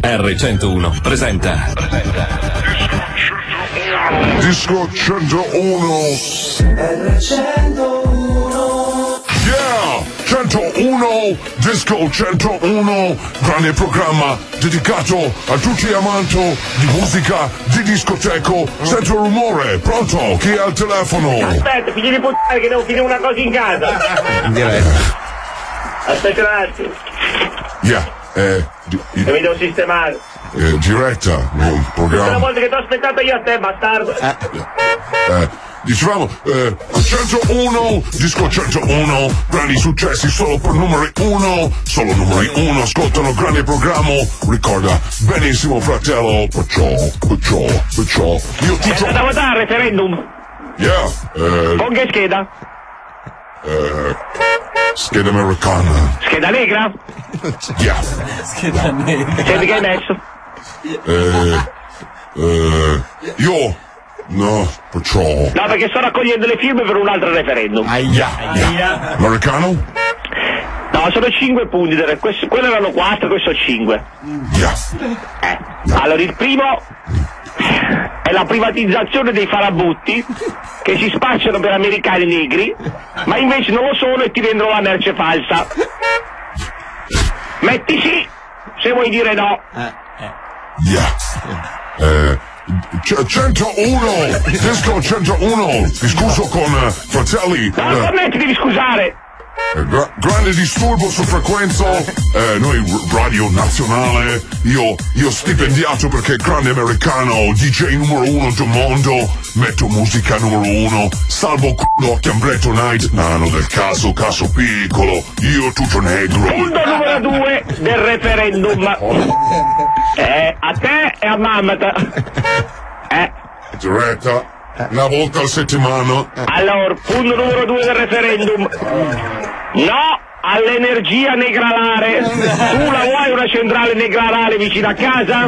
R101 presenta Disco 101. R101. Yeah! 101 Disco 101, grande programma dedicato a tutti gli amanti di musica, di discoteco. Sento il rumore, pronto? Chi è al telefono? Aspetta, figli di puttana che devo finire una cosa in casa. In diretta. Aspetta un attimo, Yeah, che mi devo sistemare. diretta, un Tutte le programma. volte che ti ho aspettato io a te, bastardo. Dicevamo, 101, disco 101, grandi successi solo per numeri 1, solo numeri 1, ascoltano grande programma, ricorda benissimo fratello, perciò, io È tutto, da votare al referendum. yeah, Con che scheda? scheda americana, Scheda negra? yeah, Senti che hai messo? io, no, perciò, No, perché sto raccogliendo le firme per un altro referendum. yeah, americano, No, sono 5 punti, quello erano 4, questo 5. yeah, Allora, il primo è la privatizzazione dei farabutti che si spacciano per americani negri, ma invece non lo sono e ti vendono la merce falsa. Metti sì, se vuoi dire no. yeah, 101, disco 101, discusso con fratelli, No, non metti, devi scusare. grande disturbo su frequenza, noi radio nazionale, io stipendiato perché grande americano, DJ numero 1 del mondo, metto musica numero 1, salvo c***o a Cambretto Night, nano del caso piccolo, io tutto negro. Punto numero 2 del referendum. A te e a Mammata. Diretta, una volta alla settimana. Allora, punto numero 2 del referendum. No all'energia negralare. Tu la vuoi una centrale negralare vicino a casa?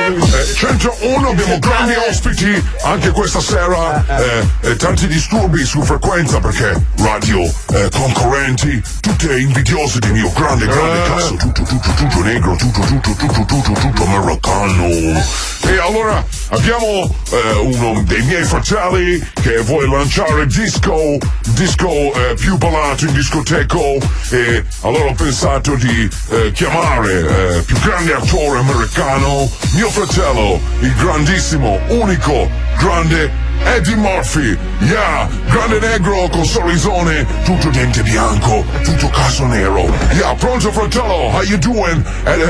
101 abbiamo grandi ospiti anche questa sera, tanti disturbi su frequenza perché radio concorrenti, tutte invidiose di mio grande cazzo, tutto negro, tutto americano. E allora abbiamo uno dei miei fratelli che vuole lanciare disco più ballato in discoteco, e allora ho pensato di chiamare più grande attore americano, mio fratello, il grandissimo, unico, grande Eddie Murphy, yeah, grande negro con sorrisone, tutto dente bianco, tutto caso nero. Yeah, pronto fratello, how you doing?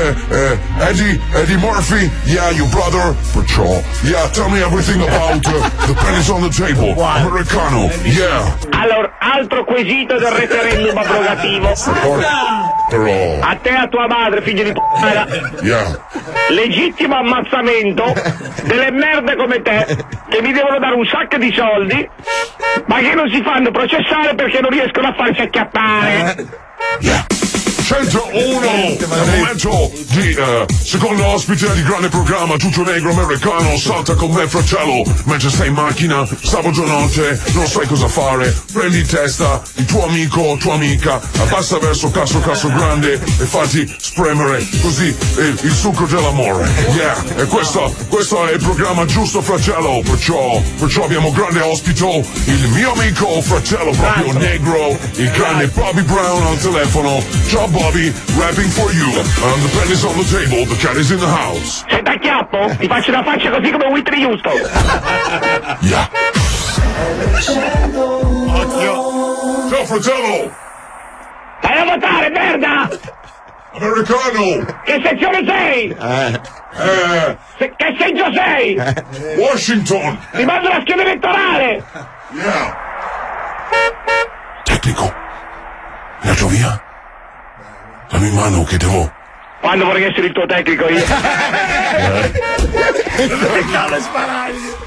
Eddie Murphy, yeah, your brother, perciò, yeah, tell me everything about the pennies on the table, americano, yeah. Allora, altro quesito del referendum abrogativo. Però, A te e a tua madre, figlio di puttana. yeah, Legittimo ammazzamento delle merde come te che mi devono dare un sacco di soldi ma che non si fanno processare perché non riescono a farsi acchiappare. yeah. 101, è il momento di secondo ospite di grande programma, tutto negro americano, salta con me fratello, mentre sei in macchina, sabato notte, non sai cosa fare, prendi in testa il tuo amico, tua amica, abbassa verso caso grande e fatti spremere così il succo dell'amore, yeah, e questo è il programma giusto fratello, perciò abbiamo grande ospite, il mio amico fratello proprio negro, il grande Bobby Brown al telefono. Ciao Bobby, rapping for you. The pen is on the table, the cat is in the house. Se t'acchiappo ti faccio una faccia così come Whitney Houston. Yeah. Ciao fratello, Vai a votare, merda! americano, Che sezione sei? Che seggio sei? Washington, Ti mando la scheda elettorale! yeah. Tecnico, la tua via? Dammi in mano che devo... Quando vorrei essere il tuo tecnico io?